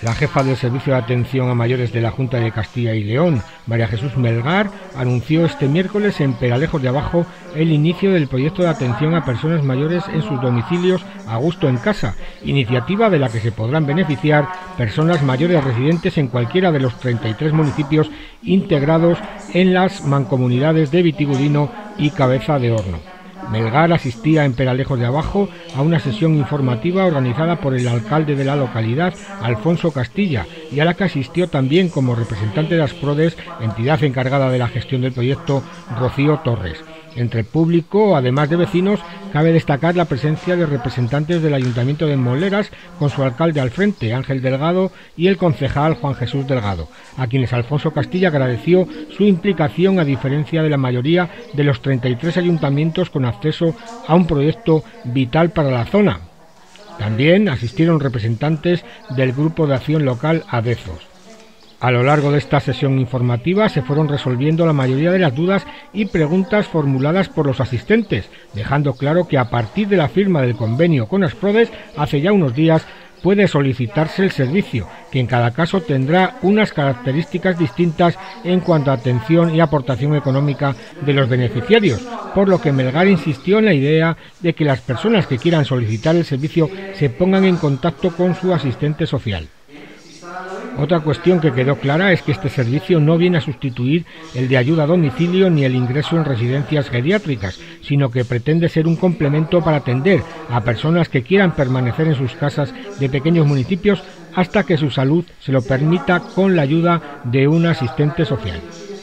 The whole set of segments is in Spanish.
La jefa del Servicio de Atención a Mayores de la Junta de Castilla y León, María Jesús Melgar, anunció este miércoles en Peralejos de Abajo el inicio del proyecto de atención a personas mayores en sus domicilios a gusto en casa, iniciativa de la que se podrán beneficiar personas mayores residentes en cualquiera de los 33 municipios integrados en las mancomunidades de Vitigudino y Cabeza de Horno. Melgar asistía en Peralejos de Abajo a una sesión informativa organizada por el alcalde de la localidad, Alfonso Castilla, y a la que asistió también como representante de Asprodes, entidad encargada de la gestión del proyecto, Rocío Torres. Entre el público, además de vecinos, cabe destacar la presencia de representantes del Ayuntamiento de Moleras, con su alcalde al frente, Ángel Delgado, y el concejal Juan Jesús Delgado, a quienes Alfonso Castilla agradeció su implicación a diferencia de la mayoría de los 33 ayuntamientos con acceso a un proyecto vital para la zona. También asistieron representantes del Grupo de Acción Local Adezos. A lo largo de esta sesión informativa se fueron resolviendo la mayoría de las dudas y preguntas formuladas por los asistentes, dejando claro que a partir de la firma del convenio con Asprodes hace ya unos días puede solicitarse el servicio, que en cada caso tendrá unas características distintas en cuanto a atención y aportación económica de los beneficiarios, por lo que Melgar insistió en la idea de que las personas que quieran solicitar el servicio se pongan en contacto con su asistente social. Otra cuestión que quedó clara es que este servicio no viene a sustituir el de ayuda a domicilio ni el ingreso en residencias geriátricas, sino que pretende ser un complemento para atender a personas que quieran permanecer en sus casas de pequeños municipios hasta que su salud se lo permita con la ayuda de un asistente social.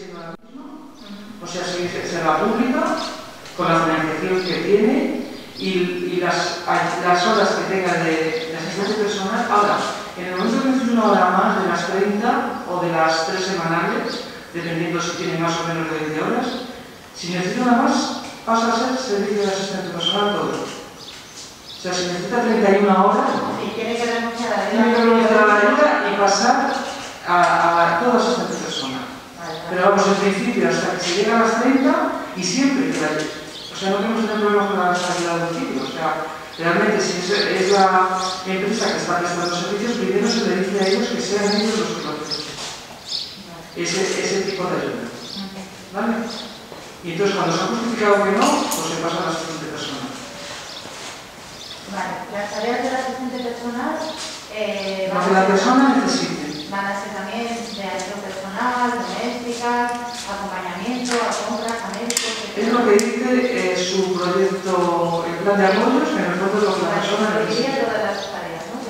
O sea, será pública, con la financiación que tiene y las horas que tenga de asistencia personal. Ahora, en el momento que necesite una hora más de las 30 o de las 3 semanales, dependiendo si tiene más o menos de 20 horas, si necesita una más, pasa a ser servicio de asistente personal todo. O sea, si necesita 31 horas, tiene que renunciar a la ayuda y pasar a todo asistente personal. Pero vamos, en principio, hasta que se llega a las 30 y siempre que la ayuda. O sea, no tenemos problemas con la ayuda a domicilio. O sea, realmente, si es la empresa que está prestando servicios, primero se le dice a ellos que sean ellos los que lo hacen. Ese tipo de ayuda. ¿Vale? Y entonces, cuando se ha justificado que no, pues se pasa al asistente personal. Vale, las tareas del asistente personal lo que la persona necesite. Van a ser también de ayuda personal, doméstica, acompañamiento, a compras, a médicos. Es lo que dice su proyecto, el plan de apoyos, que en el fondo es lo que la persona necesita. Todas las tareas, ¿no?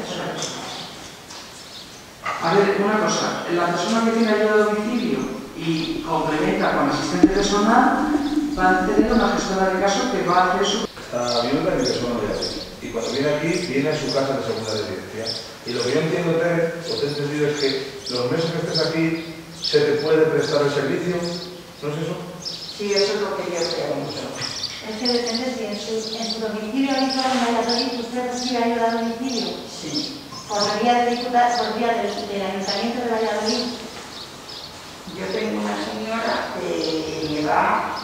A ver, una cosa, la persona que tiene ayuda a domicilio y complementa con asistente personal va a tener una gestora de caso que va a hacer su... Esta viuda mi persona no viene aquí. Y cuando viene aquí, viene a su casa de segunda residencia. Y lo que yo entiendo, Tere, lo que he entendido es que los meses que estés aquí se te puede prestar el servicio. ¿No es eso? Sí, eso es lo que yo creo. Es que depende si en su domicilio habitual en Valladolid usted recibe ayuda a domicilio. Sí. Por vía del Ayuntamiento de Valladolid. Yo tengo una señora que me va...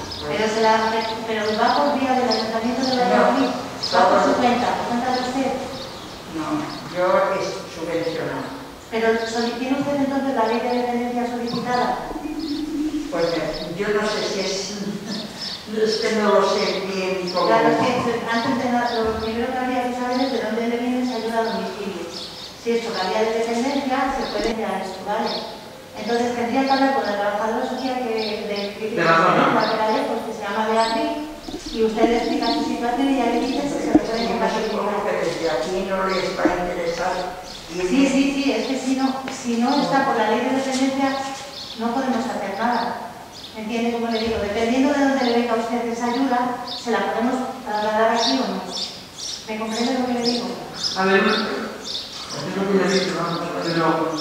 Pero va por vía del Ayuntamiento de Valladolid. ¿Va por su cuenta? ¿Por cuenta de usted? No, yo es subvencionada. ¿Pero tiene usted entonces la ley de dependencia solicitada? Pues yo no sé si es que no lo sé bien. Claro, es que antes de nada, lo primero que habría que saber es de dónde le viene esa ayuda a domicilio. Si es por la vía de dependencia, se puede ya esto, ¿vale? Entonces tendría que hablar con la trabajadora social de la zona, que se llama Beatriz, y usted le explica su situación y ya le dice si se lo puede llevar. Supongo que desde aquí no les va a interesar. Sí, es que si no está por la ley de dependencia, no podemos hacer nada. ¿Entiende cómo le digo? Dependiendo de dónde le venga a usted esa ayuda, se la podemos trasladar aquí o no. ¿Me comprende lo que le digo? A ver, es lo que le he dicho, pero...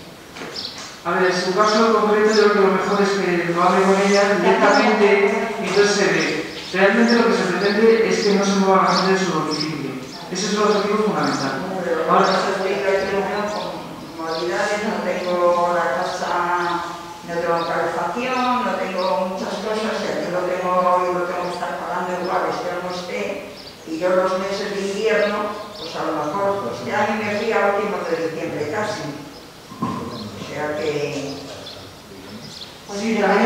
A ver, en su caso concreto, yo creo que lo mejor es que lo hable con ella directamente y entonces se ve. Realmente lo que se pretende es que no se mueva la gente de su domicilio. Ese es el objetivo fundamental. Ahora, con modalidades, no tengo la casa, no tengo calefacción, no tengo muchas cosas, aquí lo tengo que estar pagando igual, esté o no esté, y yo los meses de invierno, pues a lo mejor, este año me fui a últimos de diciembre casi.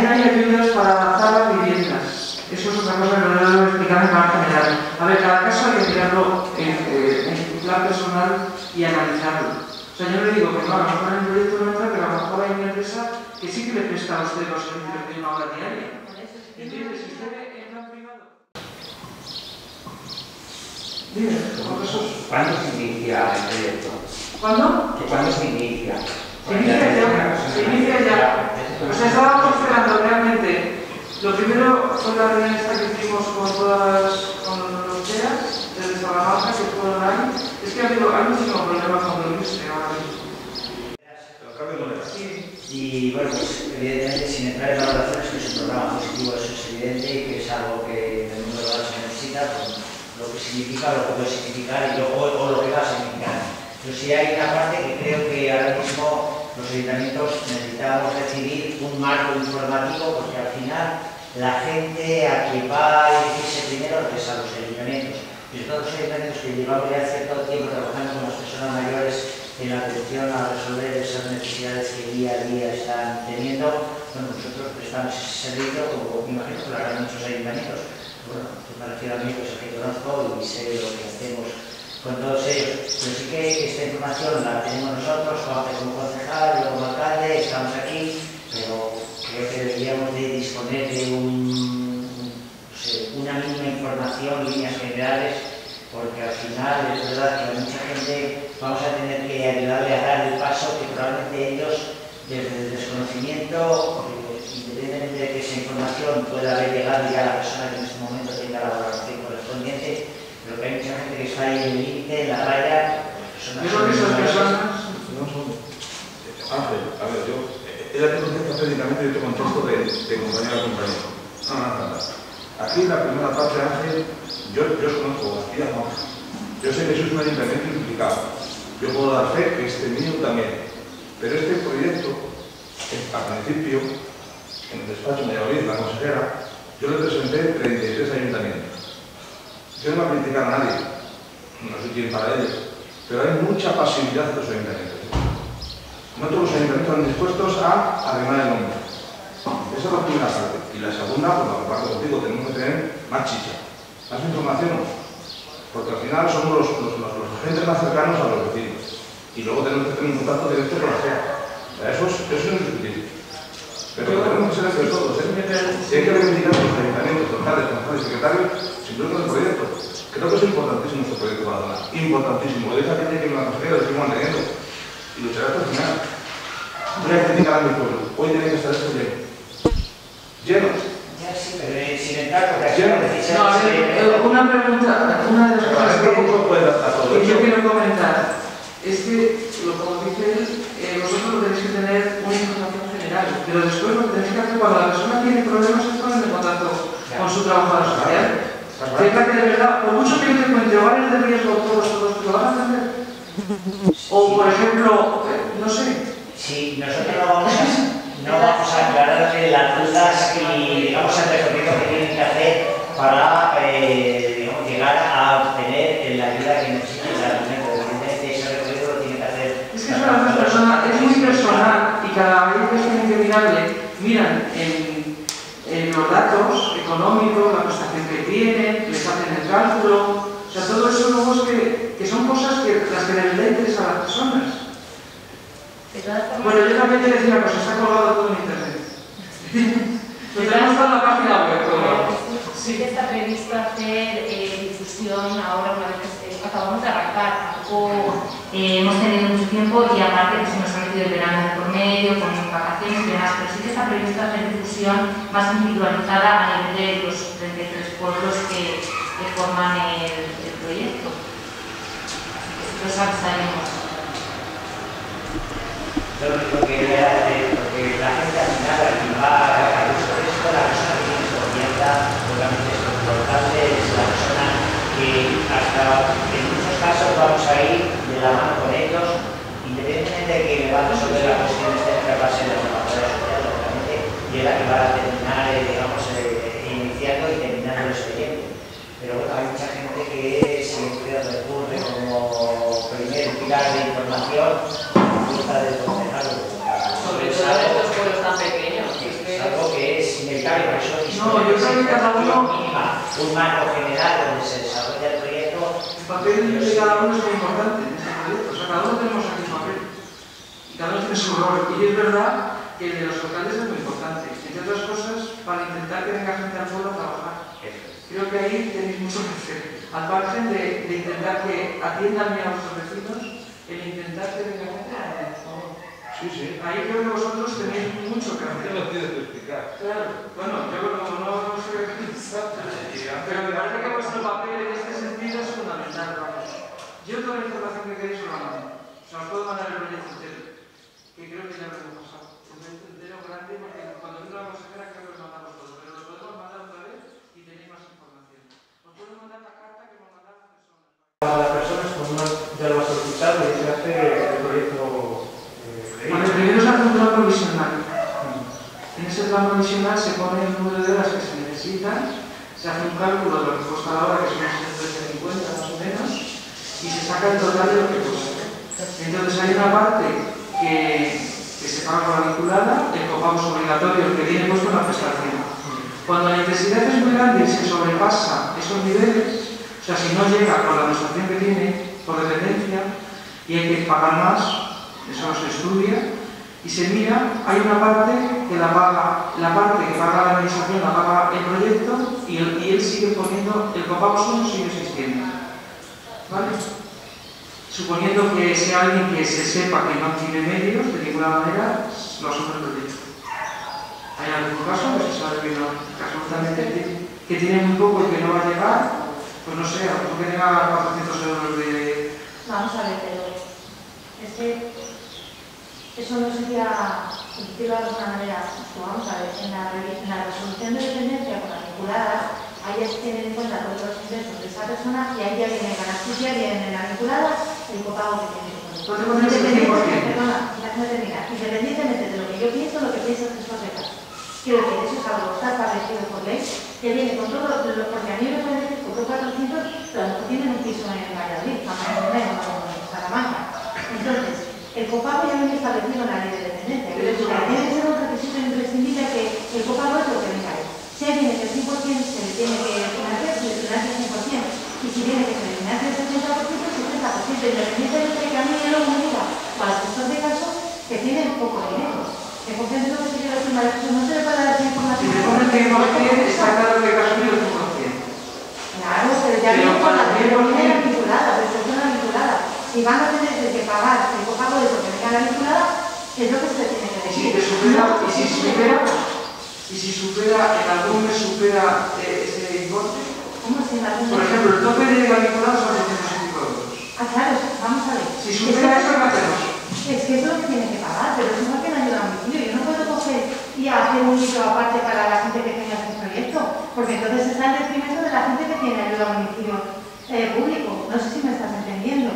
hay ayudas para adaptar las viviendas. Eso es otra cosa que no debo explicar en plan general. A ver, cada caso hay que mirarlo en plan personal y analizarlo. O sea, yo no le digo que no, a lo mejor en el proyecto no entra, pero a lo mejor hay una empresa que sí que le presta a usted los servicios de una hora diaria. ¿Entiendes? Si usted ve en plan privado. Dime, Juan Jesús. ¿Cuándo se inicia el proyecto? ¿Cuándo? ¿Cuándo se inicia? Se inicia ya. O sea, estábamos esperando realmente. Lo primero fue la reunión esta que hicimos con los TEAs desde Salamanca, que fue online. Es que hay muchísimos problemas con el industria ahora mismo. Y bueno, pues evidentemente sin entrar en valoraciones, que es un programa positivo, eso es evidente y que es algo que en el mundo rural se necesita, pues, lo que significa, lo que puede significar y o lo que va a significar. Pero sí hay una parte que creo que ahora mismo los ayuntamientos necesitamos recibir un marco informativo, porque al final la gente a quien va a dirigirse primero es a los ayuntamientos. Y todos los ayuntamientos que llevamos ya cierto tiempo trabajando con las personas mayores en la atención a resolver esas necesidades que día a día están teniendo, bueno, nosotros prestamos ese servicio, como me imagino que lo harán muchos ayuntamientos. Bueno, pues me refiero a mí, pues a que conozco y sé lo que hacemos con todos ellos. Pero sí que esta información la tenemos nosotros, como concejal, yo como alcalde, estamos aquí, pero creo que deberíamos de disponer de una mínima información, líneas generales, porque al final es verdad que a mucha gente vamos a tener que ayudarle a dar el paso que probablemente ellos, desde el desconocimiento, independientemente de que esa información pueda haber llegado ya a la persona que en este momento tenga la valoración correspondiente, pero que hay mucha gente que está ahí en el límite, en la raya. Yo creo que esas personas... Ángel, a ver, él te contesta técnicamente y yo te contesto de compañero a compañero. No. Aquí en la primera parte, Ángel, yo os conozco, aquí a Juan. Yo sé que sois un ayuntamiento implicado. Yo puedo dar fe que este mío también. Pero este proyecto, al principio, en el despacho de Valladolid, la consejera, yo le presenté 33 ayuntamientos. Yo no voy a criticar a nadie, no soy quien para ello, pero hay mucha pasividad de los ayuntamientos. No todos los ayuntamientos están dispuestos a arrimar el hombro. Esa es la primera parte. Y la segunda, pues la comparto contigo, tenemos que tener más chicha, más información, porque al final somos los agentes más cercanos a los vecinos. Y luego tenemos que tener un contacto directo con la gente. Eso es indiscutible. Pero tenemos que ser entre todos, ¿eh? Si hay que reivindicar a los ayuntamientos, locales, concejales y secretarios, sin duda con el proyecto. Creo que es importantísimo este proyecto para la zona. Importantísimo. Lo dice aquella que me la consejera, lo seguimos manteniendo. Y lucharé hasta el final. Voy a criticar a mi pueblo. Hoy tiene que estar esto lleno. Lleno. Ya sí, pero sin entrar, porque aquí Lleno. Una pregunta, una de las cosas que yo quiero comentar es que, como dice él, vosotros lo tenéis que tener una información general, pero después lo que tenéis que hacer cuando la persona tiene problemas es ponerse en contacto con su trabajador social. Fíjate, de verdad, por mucho que yo te cuente hogares de riesgo, todos, ¿lo van a entender? O, por ejemplo, no sé. Sí, nosotros no vamos a aclararle las dudas y digamos el recorrido que tienen que hacer para llegar a obtener la ayuda que necesiten el alimento. Evidentemente ese recorrido lo tiene que hacer. Es que es muy personal y cada vez que tienen que miran en los datos económicos, la prestación que tienen, les hacen el cálculo. O sea, todo eso luego es que son cosas que las que les interesa a las personas. Bueno, yo también te decía una cosa, está colgado todo en internet. Lo tenemos en la página web. Sí que está previsto hacer difusión ahora una vez que acabamos de arrancar. Tampoco hemos tenido mucho tiempo y aparte que se nos ha metido el verano de por medio, con vacaciones y demás, pero sí que está previsto hacer difusión más individualizada a nivel de los 33 pueblos que forman el proyecto. Así que los avisaremos. Lo único que quería hacer, porque la gente al final aquí va a gusto de esto, la persona que tiene confianza, obviamente es lo importante, es la persona que hasta en muchos casos vamos a ir de la mano con ellos, independientemente de que me va a resolver la cuestión de esta base de la trabajadora social, obviamente, y es la que va a terminar, digamos, iniciando y terminando el expediente. Pero bueno, hay mucha gente que siempre recurre como primer pilar de información del concejal. Sobre todo en estos pueblos tan pequeños. Es algo que es son No, yo creo que cada uno... mínima, un marco general donde se desarrolla el proyecto. El papel de cada uno es muy importante en este proyecto. O sea, cada uno tenemos aquí un papel. Y cada uno tiene su rol. Y es verdad que el de los alcaldes es muy importante. Entre otras cosas, para intentar que venga gente al pueblo a trabajar. Creo que ahí tenéis mucho que hacer. Al margen de intentar que atiendan bien a vuestros vecinos, el intentar que venga gente a trabajar. Sí, sí. Ahí creo que vosotros tenéis mucho que hacer. ¿Qué nos tienes que explicar? Claro. Bueno, yo como no sé pero me parece que vuestro papel en este sentido es fundamental, vamos. Yo toda la información que queréis os la mando. O sea, os puedo mandar el proyecto entero, que creo que ya lo hemos pasado. El proyecto entero grande, porque cuando vino la consejera creo que os mandamos todo, pero lo podemos mandar otra vez y tenéis más información. Os puedo mandar la carta que nos mandaron las personas. A las personas, como ya lo has escuchado, y se hace el proyecto. Bueno, primero se hace un plan provisional. En ese plan provisional se pone el número de horas que se necesitan, se hace un cálculo de lo que cuesta la hora, que son unos 750 más o menos, y se saca el total de lo que cuesta. Entonces hay una parte que se paga por la vinculada, el copago es obligatorio, el que viene puesto en la prestación. Cuando la intensidad es muy grande y se sobrepasa esos niveles, o sea, si no llega con la prestación que tiene por dependencia y hay que pagar más, eso se estudia y se mira, hay una parte que la parte que paga la administración la paga el proyecto y él sigue poniendo, el copago solo sigue existiendo. ¿Vale? Suponiendo que sea alguien que se sepa que no tiene medios, de ninguna manera lo asume el proyecto. Hay algún caso que se sabe que no, absolutamente que tiene muy poco y que no va a llegar, pues no sé, a lo mejor que tenga 400 euros de... Vamos a ver, pero es que eso no sería, por decirlo de alguna manera, vamos a ver, en la resolución de dependencia con la vinculada, ahí se tienen en cuenta todos los ingresos de esa persona y ahí ya viene la ganancia, viene la vinculada, el copago que tiene que poner. Independientemente de lo que yo pienso, lo que pienso es que eso es legal. Quiero decir, eso es algo que está establecido por ley, que viene con todo, porque a mí me puede decir que por 400, pero a lo mejor tienen un piso en Valladolid, en Salamanca. Entonces, el copago ya viene establecido en la ley de dependencia, pero tiene que ser un requisito imprescindible que el copago es lo que venga ahí. Si hay viene que el 100% se le tiene que financiar, se le financia el 100%, y si viene que se le financia el 70%, el 70%, independientemente de que a mí me lo diga o al gestor de caso que tienen poco dinero. Que por ejemplo, lo que se quiere decir, no se le puede dar esa información. Si le pone el 100%, está claro que ha subido el 100%. Claro, pero ya viene con la vinculada, la persona vinculada. Si van a tener que pagar el copago de lo que venga la vinculada, es lo que se tiene que decir. Y si supera, en algún mes supera ese importe. ¿Cómo si en algún mes? Por ejemplo, el tope de la vinculada son 200 euros. Ah, claro, vamos a ver. Si supera eso, ¿qué hacemos? Es que es lo que tiene que pagar, pero eso no tiene ayuda a domicilio. Yo no puedo coger y hacer un libro aparte para la gente que tenga este proyecto, porque entonces está en detrimento de la gente que tiene ayuda a domicilio público. No sé si me estás entendiendo.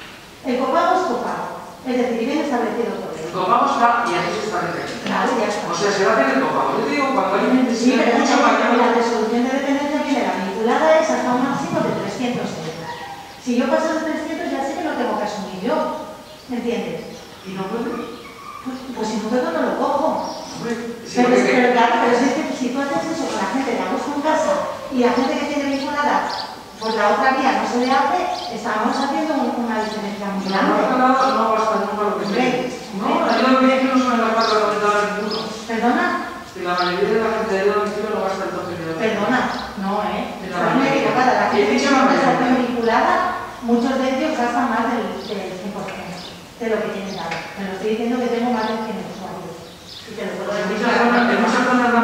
El copago es copago, es decir, viene establecido por ley. El copago está y así se establece. Claro, ya está. O sea, se va a hacer el copago. Yo te digo, cuando hay una Sí, necesidad pero mucho mayor. la resolución de dependencia viene la vinculada es hasta un máximo de 300 euros. Si yo paso de 300 ya sé que lo tengo que asumir yo. ¿Me entiendes? ¿Y no puedes? Pues si no puedo no lo cojo. Hombre, Pero claro, pero si es que si tú haces eso con la gente de agosto en casa y la gente que tiene vinculada por la otra vía no se le hace, estamos haciendo una diferencia muy grande. No basta nunca lo que se. No, yo lo que no son las 4 ninguno. ¿Perdona? Que la mayoría de la gente de domicilio no gasta el tope de. Perdona, no, estás muy equivocada. La gente que tiene una prestación vinculada, muchos de ellos gastan más del 100% de lo que tienen dado. Me lo estoy diciendo que tengo más de 100 usuarios. Y te lo puedo En decir. muchas zonas dan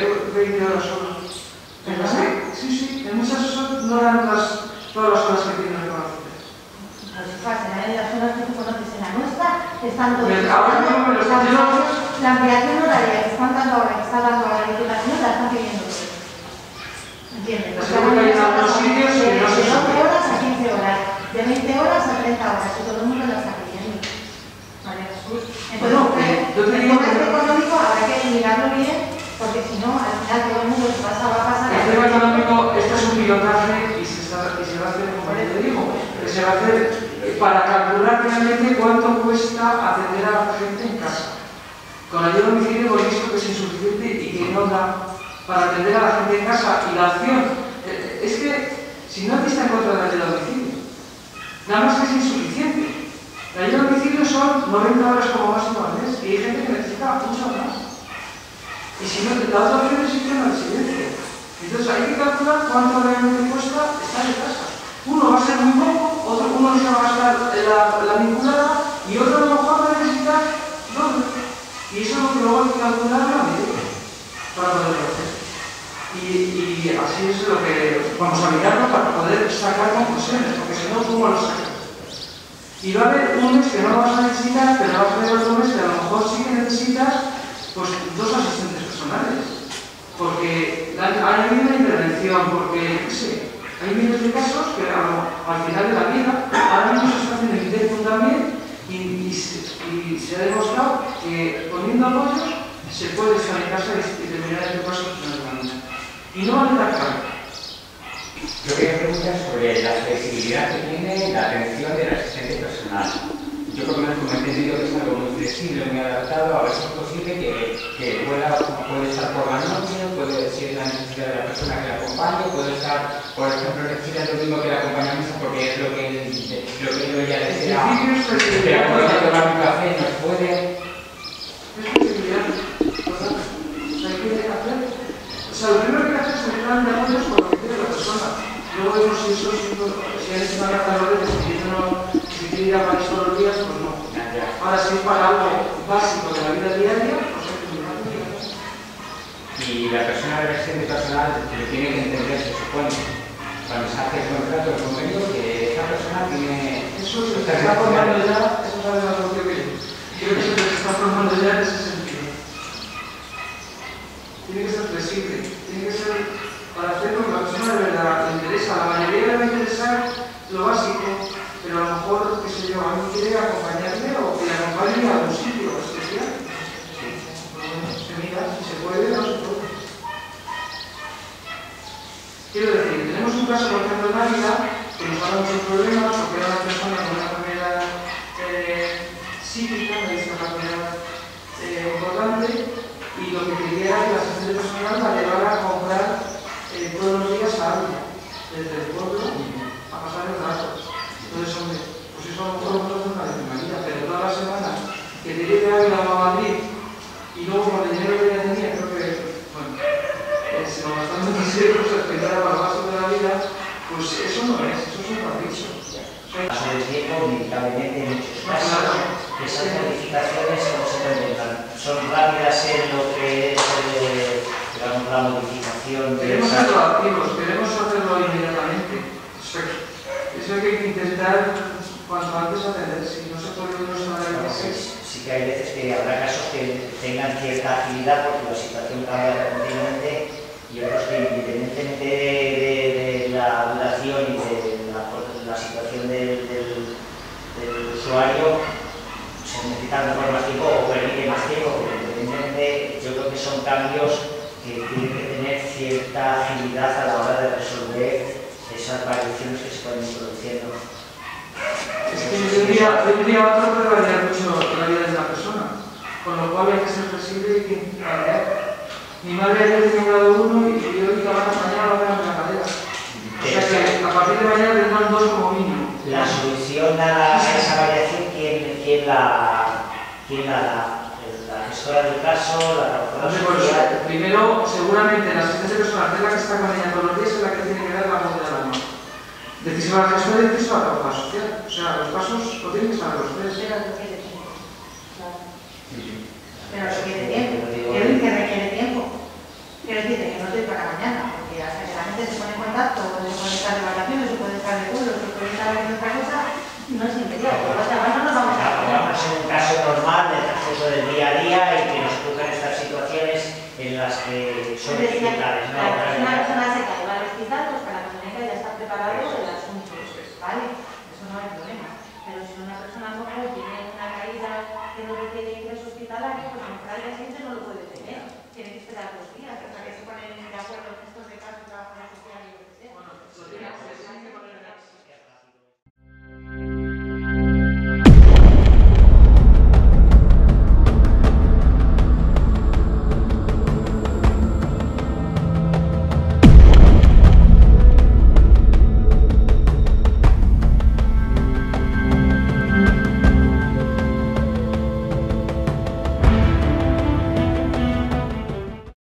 20 horas solo. ¿Perdona? Sí, en muchas zonas no dan todas las horas que tienen que conocer. Pues fácil, en las zonas que tú conoces en la nuestra, están todos. Ahora no me lo están dando. La ampliación horaria que están dando ahora, que está dando ahora la Diputación, la están pidiendo todos. ¿Entiendes? Pues seguro que hay en algunos sitios que no se de 12 sabe. horas a 15 horas, de 20 horas a 30 horas, y todo el mundo lo está pidiendo. Vale, Jesús. Entonces, Bueno, yo te el digo tema que- económico habrá que mirarlo bien, porque si no, al final todo el mundo va a pasar. El tema económico, esto es un pilotaje y se va a hacer, como te digo, que se va a hacer para calcular realmente cuánto cuesta atender a la gente en casa. Con la ayuda a domicilio hemos visto que es insuficiente y que no da para atender a la gente en casa y la acción. Es que si no está en contra de la ayuda a domicilio, nada más que es insuficiente. La ayuda a domicilio son 90 horas como máximo al mes y hay gente que necesita mucho más. Y si no, la otra opción es ir a una residencia. Entonces hay que calcular cuánto realmente cuesta estar en casa. Uno va a ser muy poco, uno se va a gastar la vinculada y otro a lo mejor va a necesitar doble. Y eso es lo que luego hay que calcular a la medida para poderlo hacer. Y así es lo que vamos a mirarlo para poder sacar conclusiones, porque si no, ¿cómo lo sacas? Y va a haber un mes que no lo vas a necesitar, pero vas a haber otro mes que a lo mejor sí que necesitas pues 2 asistentes personales. Porque hay una intervención, porque, no sé, hay miles de casos que al final de la vida, ahora mismo se está haciendo Indecum también y se ha demostrado que poniendo apoyos se puede estar en casa y terminar este paso personalmente. Y no vale tan caro. Yo quería preguntar sobre la flexibilidad que tiene la atención del asistente personal. Yo por lo menos como he entendido que es algo muy flexible, muy adaptado, a ver si es posible que puede estar por la noche, puede ser la necesidad de la persona que la acompañe, puede estar, por ejemplo, necesita lo mismo que la acompañamiento porque es lo que yo ya desea. Pero puede tomar un café, nos puede. Es flexibilidad. Hay que hacer. O sea, lo primero que hacer es un plan de apoyos con lo que quiere la persona. Luego vemos si hay una carta de valores, si quiere ir a París todos los días, pues no. Ahora, si es para algo básico de la vida diaria, pues hay que mirar. Y la persona del asistente personal lo tiene que entender, se supone, cuando se hace el contrato, el convenio, que esa persona tiene. Eso se está formando ya, eso sabe más lo que yo. Creo que se está formando ya en ese sentido. Tiene que ser flexible, tiene que ser para hacerlo que la persona de verdad le interesa. A la mayoría le va a interesar lo básico, pero a lo mejor, qué sé yo, a mí quiere acompañarme o que le acompañe a algún sitio especial. Se mira, si se puede o no se puede. Quiero decir, tenemos un caso, por ejemplo, en Ávila, que nos ha dado muchos problemas, porque era una persona con una enfermedad psíquica, una discapacidad importante, y lo que quería era que la asistente personal la llevara a comprar todos los días a Ávila, desde el pueblo a pasar el rato. Entonces, hombre, pues eso a lo mejor nosotros no hace una vida, pero todas las semanas que te lleve a Ávila o a Madrid, y luego con el dinero que ya tenía, creo que, bueno, si lo gastamos en euros, para lo básico de la vida, pues eso no es, eso es un capricho. Paso del tiempo, inevitablemente, en muchos casos, esas modificaciones no se contemplan. Son rápidas en lo que es digamos, la modificación de queremos ser proactivos, queremos hacerlo inmediatamente. Eso hay que intentar cuanto antes atender. Si no se puede, no se va a dar. Sí que hay veces que habrá casos que tengan cierta agilidad porque la situación cambia continuamente y otros que independientemente de la duración y de la situación del usuario se necesita mejor más tiempo o permite más tiempo, pero independientemente yo creo que son cambios que tienen que tener cierta agilidad a la hora de resolver esas variaciones que se pueden ir produciendo. Es que de un día a otro puede variar mucho la vida de la persona, con lo cual hay que ser flexible y que variar. Mi madre ayer tenía grado 1 y yo digo que mañana va a ver en la cadera. O sea que a partir de mañana tendrán 2 como mínimo. La solución a esa variación, ¿quién la da? ¿La gestora del caso? ¿La trabajadora social? Primero, seguramente la asistente personal, que es la que está con ella todos los días, es la que tiene que dar la voz de la mano. Decisión a la gestora y decisión a la trabajadora social. O sea, los pasos lo tienen que saber los tres. Pero requiere tiempo. Quiero que requiere tiempo. Quiero decir que no estoy para mañana, porque hasta que la gente se pone en contacto, se puede estar de vacaciones, se puede estar de vuelo, se puede estar en otra cosa, no es inmediato. O sea, además no nos vamos a Vamos en un caso normal del transcurso del día a día y que nos ocurren estas situaciones en las que son dificultades, ¿no?